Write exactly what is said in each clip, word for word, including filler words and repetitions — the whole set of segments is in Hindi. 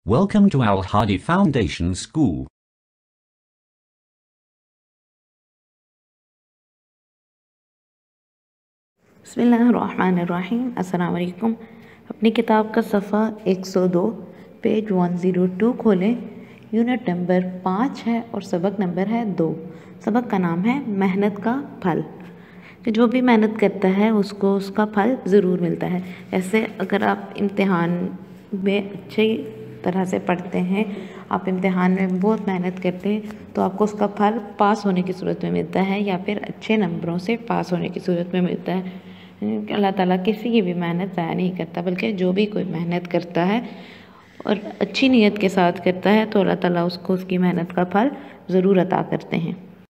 Welcome to Al Hadi Foundation School. बिस्मिल्लाहिर्रहमानिर्रहीम। अस्सलाम वालेकुम। अपनी किताब का सफ़ा एक सौ दो पेज एक सौ दो खोलें। यूनिट नंबर पाँच है और सबक नंबर है दो। सबक का नाम है मेहनत का फल। कि जो भी मेहनत करता है उसको उसका फल ज़रूर मिलता है। ऐसे अगर आप इम्तिहान में अच्छी तरह से पढ़ते हैं, आप इम्तिहान में बहुत मेहनत करते हैं, तो आपको उसका फल पास होने की सूरत में मिलता है या फिर अच्छे नंबरों से पास होने की सूरत में मिलता है। अल्लाह ताला किसी की भी मेहनत ज़ाया नहीं करता, बल्कि जो भी कोई मेहनत करता है और अच्छी नीयत के साथ करता है तो अल्लाह ताला उसको उसकी मेहनत का फल ज़रूर अता करते हैं।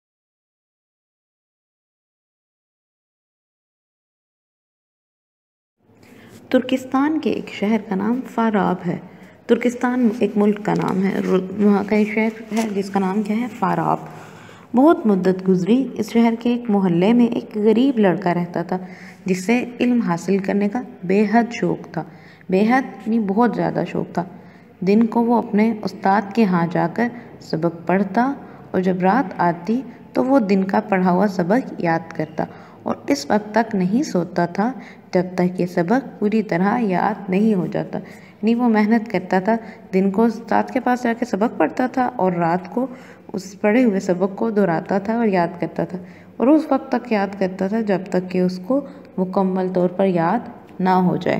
तुर्किस्तान के एक शहर का नाम फाराब है। तुर्किस्तान एक मुल्क का नाम है, वहाँ का एक शहर है जिसका नाम क्या है, फाराब। बहुत मुद्दत गुजरी, इस शहर के एक मोहल्ले में एक गरीब लड़का रहता था जिसे इल्म हासिल करने का बेहद शौक़ था। बेहद नहीं, बहुत ज़्यादा शौक़ था। दिन को वो अपने उस्ताद के यहाँ जाकर सबक पढ़ता और जब रात आती तो वो दिन का पढ़ा हुआ सबक याद करता और इस वक्त तक नहीं सोता था जब तक ये सबक पूरी तरह याद नहीं हो जाता। नहीं, वो मेहनत करता था, दिन को उस्ताद के पास जाके सबक पढ़ता था और रात को उस पढ़े हुए सबक को दोहराता था और याद करता था और उस वक्त तक याद करता था जब तक कि उसको मुकम्मल तौर पर याद ना हो जाए।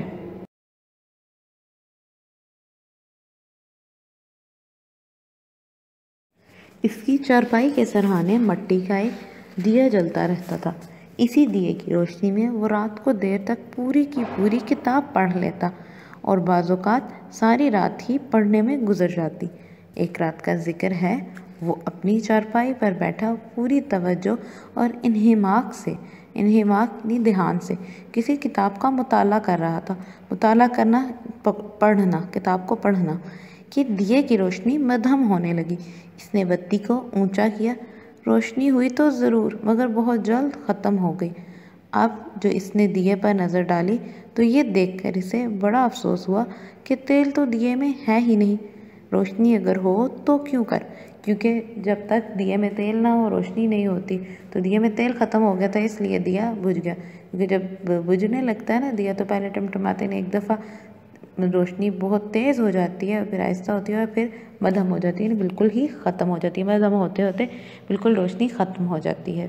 इसकी चारपाई के सरहाने मट्टी का एक दिया जलता रहता था। इसी दिए की रोशनी में वो रात को देर तक पूरी की पूरी किताब पढ़ लेता और बाज़ौक़ात सारी रात ही पढ़ने में गुजर जाती। एक रात का जिक्र है, वो अपनी चारपाई पर बैठा पूरी तवज्जो और इन्हिमाक से इन्हिमाक नहीं ध्यान से किसी किताब का मुताला कर रहा था। मुताला करना, पढ़ना, किताब को पढ़ना कि दिए की रोशनी मद्धम होने लगी। इसने बत्ती को ऊंचा किया। रोशनी हुई तो ज़रूर, मगर बहुत जल्द ख़त्म हो गई। अब जो इसने दिए पर नज़र डाली तो ये देखकर इसे बड़ा अफसोस हुआ कि तेल तो दिए में है ही नहीं। रोशनी अगर हो तो क्यों कर, क्योंकि जब तक दिए में तेल ना हो रोशनी नहीं होती। तो दिए में तेल ख़त्म हो गया था, इसलिए दिया बुझ गया। क्योंकि जब बुझने लगता है ना दिया, तो पहले टमटमाते नहीं, एक दफ़ा रोशनी बहुत तेज़ हो जाती है, फिर आहिस्ता होती है और फिर मद्धम हो जाती है, बिल्कुल ही ख़त्म हो जाती है। मद्धम होते होते बिल्कुल रोशनी ख़त्म हो जाती है।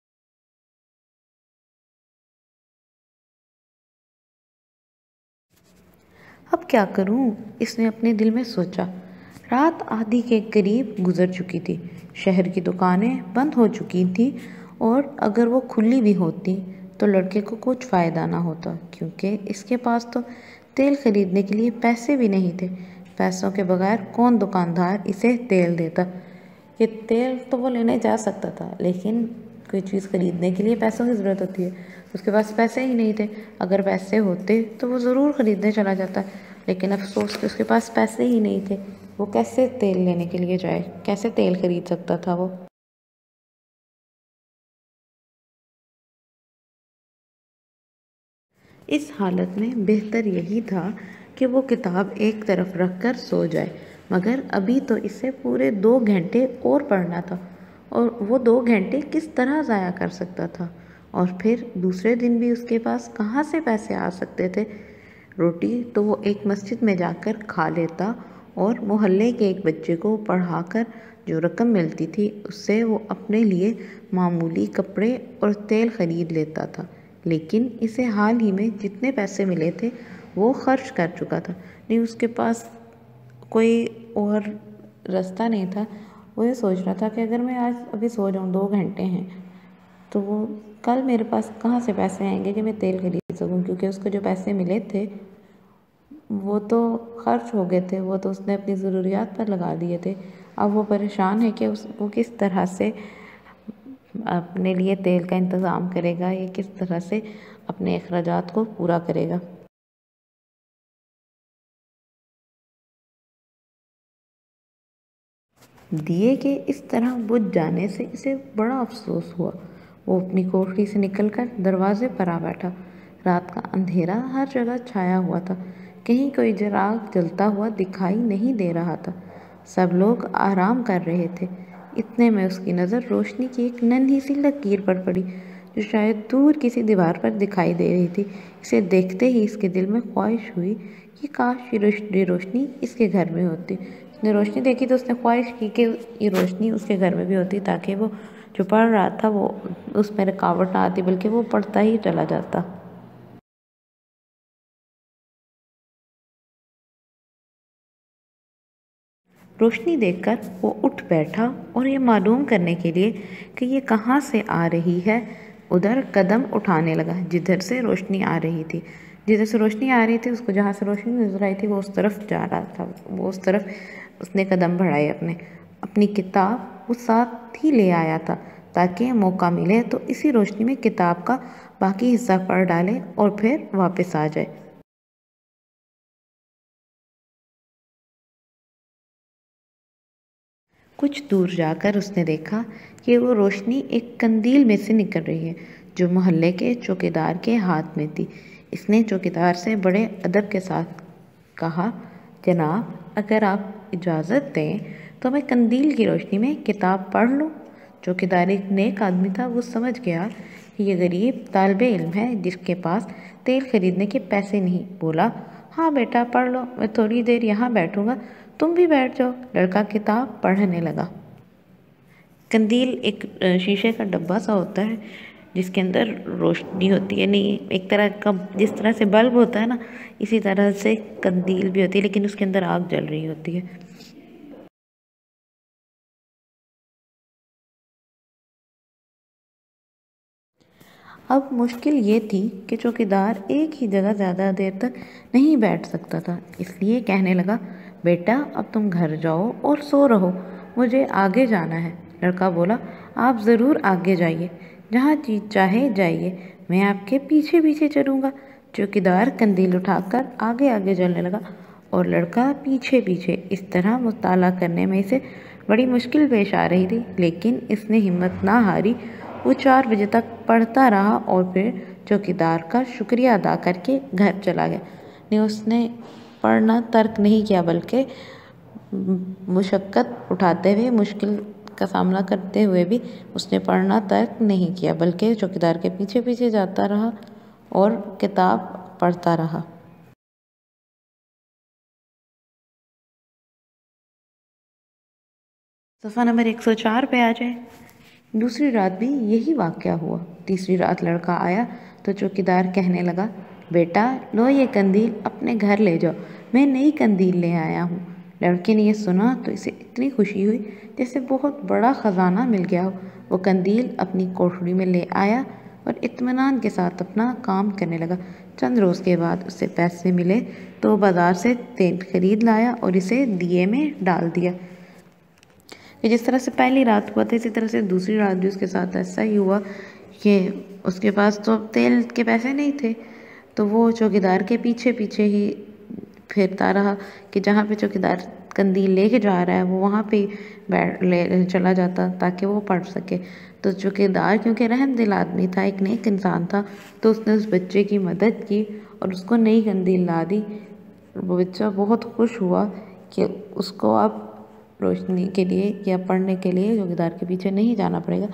अब क्या करूं, इसने अपने दिल में सोचा। रात आधी के करीब गुजर चुकी थी। शहर की दुकानें बंद हो चुकी थी और अगर वो खुली भी होती तो लड़के को कुछ फ़ायदा ना होता, क्योंकि इसके पास तो तेल ख़रीदने के लिए पैसे भी नहीं थे। पैसों के बगैर कौन दुकानदार इसे तेल देता। ये तेल तो वो लेने जा सकता था, लेकिन कोई चीज़ ख़रीदने के लिए पैसों की ज़रूरत होती है, उसके पास पैसे ही नहीं थे। अगर पैसे होते तो वो ज़रूर ख़रीदने चला जाता, लेकिन अफसोस कि उसके पास पैसे ही नहीं थे। वो कैसे तेल लेने के लिए जाए, कैसे तेल ख़रीद सकता था वो। इस हालत में बेहतर यही था कि वो किताब एक तरफ रख कर सो जाए, मगर अभी तो इसे पूरे दो घंटे और पढ़ना था और वो दो घंटे किस तरह ज़ाया कर सकता था। और फिर दूसरे दिन भी उसके पास कहाँ से पैसे आ सकते थे। रोटी तो वो एक मस्जिद में जाकर खा लेता और मोहल्ले के एक बच्चे को पढ़ाकर जो रकम मिलती थी उससे वो अपने लिए मामूली कपड़े और तेल ख़रीद लेता था। लेकिन इसे हाल ही में जितने पैसे मिले थे वो खर्च कर चुका था। नहीं, उसके पास कोई और रास्ता नहीं था। वो ये सोच रहा था कि अगर मैं आज अभी सो जाऊँ, दो घंटे हैं, तो वो कल मेरे पास कहाँ से पैसे आएंगे कि मैं तेल खरीद सकूँ, क्योंकि उसको जो पैसे मिले थे वो तो खर्च हो गए थे, वो तो उसने अपनी ज़रूरियात पर लगा दिए थे। अब वो परेशान है कि उस वो किस तरह से अपने लिए तेल का इंतज़ाम करेगा, या किस तरह से अपने अखराजात को पूरा करेगा। दिए के इस तरह बुझ जाने से इसे बड़ा अफसोस हुआ। वो अपनी कोठरी से निकलकर दरवाजे पर आ बैठा। रात का अंधेरा हर जगह छाया हुआ था। कहीं कोई चिराग जलता हुआ दिखाई नहीं दे रहा था। सब लोग आराम कर रहे थे। इतने में उसकी नज़र रोशनी की एक नन्ही सी लकीर पर पड़ी, जो शायद दूर किसी दीवार पर दिखाई दे रही थी। इसे देखते ही इसके दिल में ख्वाहिश हुई कि काश ये रोशनी इसके घर में होती। उसने रोशनी देखी तो उसने ख्वाहिश की कि ये रोशनी उसके घर में भी होती, ताकि वो जो पढ़ रहा था वो उसमें रुकावट ना आती, बल्कि वो पढ़ता ही चला जाता। रोशनी देखकर वो उठ बैठा और ये मालूम करने के लिए कि ये कहाँ से आ रही है, उधर कदम उठाने लगा जिधर से रोशनी आ रही थी। जिधर से रोशनी आ रही थी उसको जहाँ से रोशनी नजर आई थी वो उस तरफ जा रहा था। वो उस तरफ उसने कदम बढ़ाए। अपने अपनी किताब वो साथ ही ले आया था, ताकि मौका मिले तो इसी रोशनी में किताब का बाकी हिस्सा पढ़ डाले और फिर वापस आ जाए। कुछ दूर जाकर उसने देखा कि वो रोशनी एक कंदील में से निकल रही है, जो मोहल्ले के चौकीदार के हाथ में थी। इसने चौकीदार से बड़े अदब के साथ कहा, जनाब, अगर आप इजाज़त दें तो मैं कंदील की रोशनी में किताब पढ़ लूँ। चौकीदार एक नेक आदमी था। वो समझ गया कि ये गरीब तालिबे इल्म है जिसके पास तेल खरीदने के पैसे नहीं। बोला, हाँ बेटा पढ़ लो, मैं थोड़ी देर यहाँ बैठूँगा, तुम भी बैठ जाओ। लड़का किताब पढ़ने लगा। कंदील एक शीशे का डब्बा सा होता है जिसके अंदर रोशनी होती है। नहीं, एक तरह का जिस तरह से बल्ब होता है ना, इसी तरह से कंदील भी होती है, लेकिन उसके अंदर आग जल रही होती है। अब मुश्किल ये थी कि चौकीदार एक ही जगह ज़्यादा देर तक नहीं बैठ सकता था, इसलिए कहने लगा, बेटा अब तुम घर जाओ और सो रहो, मुझे आगे जाना है। लड़का बोला, आप ज़रूर आगे जाइए, जहाँ चीज़ चाहे जाइए, मैं आपके पीछे पीछे चलूँगा। चौकीदार कंदील उठाकर आगे आगे चलने लगा और लड़का पीछे पीछे। इस तरह मुताला करने में इसे बड़ी मुश्किल पेश आ रही थी, लेकिन इसने हिम्मत ना हारी। वो चार बजे तक पढ़ता रहा और फिर चौकीदार का शुक्रिया अदा करके घर चला गया। नहीं, उसने पढ़ना तर्क नहीं किया, बल्कि मुशक्क़त उठाते हुए, मुश्किल का सामना करते हुए भी उसने पढ़ना तर्क नहीं किया, बल्कि चौकीदार के पीछे पीछे जाता रहा और किताब पढ़ता रहा। सफ़ा नंबर एक सौ चार पे आ जाए। दूसरी रात भी यही वाक़या हुआ। तीसरी रात लड़का आया तो चौकीदार कहने लगा, बेटा लो ये कंदील अपने घर ले जाओ, मैं नई कंदील ले आया हूँ। लड़के ने यह सुना तो इसे इतनी खुशी हुई जैसे बहुत बड़ा ख़जाना मिल गया हो। वो कंदील अपनी कोठरी में ले आया और इत्मीनान के साथ अपना काम करने लगा। चंद रोज़ के बाद उसे पैसे मिले तो बाज़ार से तेल खरीद लाया और इसे दिए में डाल दिया। कि जिस तरह से पहली रात हुआ था, इसी तरह से दूसरी रात भी उसके साथ ऐसा ही हुआ कि उसके पास तो तेल के पैसे नहीं थे, तो वो चौकीदार के पीछे पीछे ही फिरता रहा कि जहाँ पे चौकीदार कंदील लेके जा रहा है वो वहाँ पे बैठ ले चला जाता ताकि वो पढ़ सके। तो चौकीदार क्योंकि रहमदिल आदमी था, एक नेक इंसान था, तो उसने उस बच्चे की मदद की और उसको नई कंदील ला दी। वो बच्चा बहुत खुश हुआ कि उसको अब रोशनी के लिए या पढ़ने के लिए चौकीदार के पीछे नहीं जाना पड़ेगा।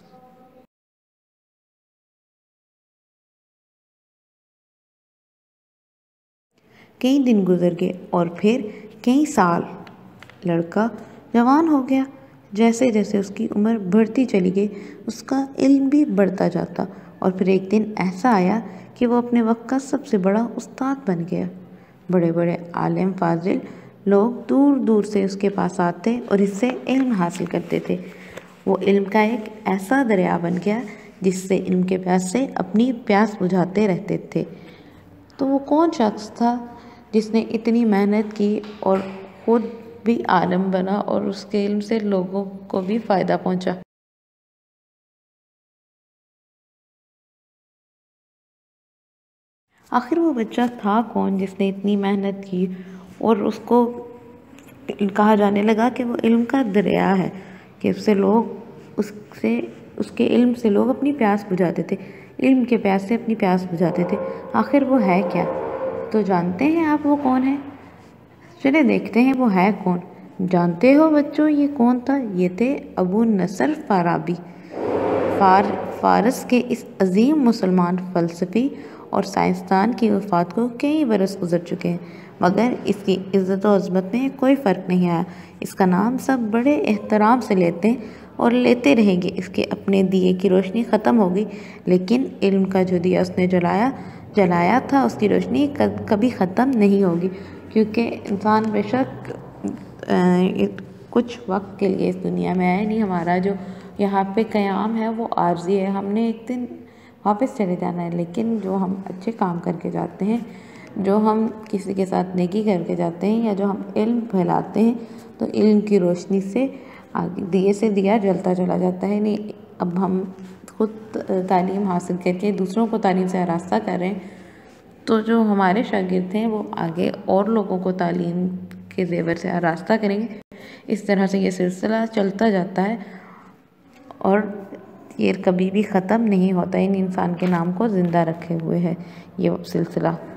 कई दिन गुजर गए और फिर कई साल। लड़का जवान हो गया। जैसे जैसे उसकी उम्र बढ़ती चली गई, उसका इल्म भी बढ़ता जाता और फिर एक दिन ऐसा आया कि वो अपने वक्त का सबसे बड़ा उस्ताद बन गया। बड़े बड़े आलिम फाजिल लोग दूर दूर से उसके पास आते और इससे इल्म हासिल करते थे। वो इल्म का एक ऐसा दरिया बन गया जिससे इल्म के प्यास से अपनी प्यास बुझाते रहते थे। तो वो कौन शख्स था जिसने इतनी मेहनत की और खुद भी आलिम बना और उसके इल्म से लोगों को भी फ़ायदा पहुंचा? आखिर वो बच्चा था कौन जिसने इतनी मेहनत की और उसको कहा जाने लगा कि वो इल्म का दरिया है, कि उससे लोग उससे उसके इल्म से लोग अपनी प्यास बुझाते थे, इल्म के प्यास से अपनी प्यास बुझाते थे। आखिर वो है क्या? तो जानते हैं आप वो कौन है? चले देखते हैं वो है कौन। जानते हो बच्चों ये कौन था? ये थे अबू नसर फ़ाराबी। फार फ़ारस के इस अजीम मुसलमान फ़लसफ़ी और साइंसदान की वफ़ात को कई बरस गुजर चुके हैं, मगर इसकी इज़्ज़त और अज़मत में कोई फ़र्क नहीं आया। इसका नाम सब बड़े एहतराम से लेते हैं और लेते रहेंगे। इसके अपने दिए की रोशनी ख़त्म होगी, लेकिन इल्म का जो दिया उसने जलाया जलाया था उसकी रोशनी कभी ख़त्म नहीं होगी, क्योंकि इंसान बेशक कुछ वक्त के लिए इस दुनिया में आया नहीं। हमारा जो यहाँ पे क़याम है वो आर्ज़ी है, हमने एक दिन वापस चले जाना है। लेकिन जो हम अच्छे काम करके जाते हैं, जो हम किसी के साथ नेकी करके जाते हैं, या जो हम इल्म फैलाते हैं, तो इल्म की रोशनी से आगे दिए से दिया जलता चला जाता है। नहीं, अब हम खुद तालीम हासिल करके दूसरों को तालीम से आरास्ता कर रहे हैं, तो जो हमारे शागिर्द हैं वो आगे और लोगों को तालीम के ज़ेवर से आरास्ता करेंगे। इस तरह से ये सिलसिला चलता जाता है और ये कभी भी ख़त्म नहीं होता। इन इंसान के नाम को ज़िंदा रखे हुए है ये सिलसिला।